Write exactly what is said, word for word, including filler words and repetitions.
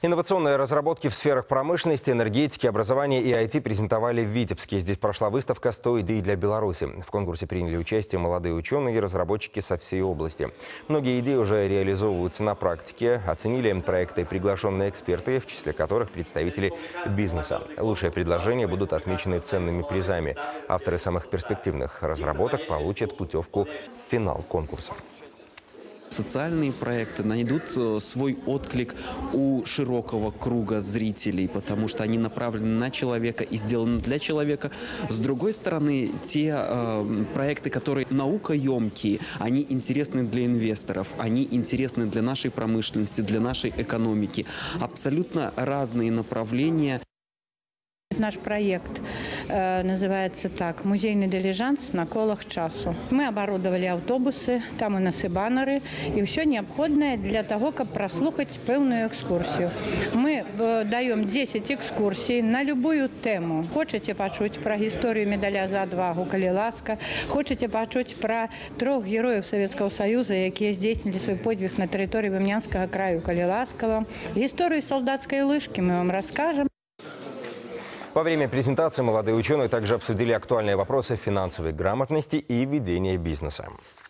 Инновационные разработки в сферах промышленности, энергетики, образования и ай ти презентовали в Витебске. Здесь прошла выставка «сто идей для Беларуси». В конкурсе приняли участие молодые ученые и разработчики со всей области. Многие идеи уже реализовываются на практике. Оценили проекты приглашенные эксперты, в числе которых представители бизнеса. Лучшие предложения будут отмечены ценными призами. Авторы самых перспективных разработок получат путевку в финал конкурса. Социальные проекты найдут свой отклик у широкого круга зрителей, потому что они направлены на человека и сделаны для человека. С другой стороны, те э, проекты, которые наукоемкие, они интересны для инвесторов, они интересны для нашей промышленности, для нашей экономики. Абсолютно разные направления. Наш проект э, называется так «Музейный дилижанс на колах часу». Мы оборудовали автобусы, там у нас и баннеры, и все необходимое для того, чтобы прослушать полную экскурсию. Мы э, даем десять экскурсий на любую тему. Хочете почуть про историю медаля за отвагу, коли ласка, хочете почуть про трех героев Советского Союза, которые здійснили свой подвиг на территории Вымнянского краю, коли ласкаво. Историю солдатской лыжки мы вам расскажем. Во время презентации молодые ученые также обсудили актуальные вопросы финансовой грамотности и ведения бизнеса.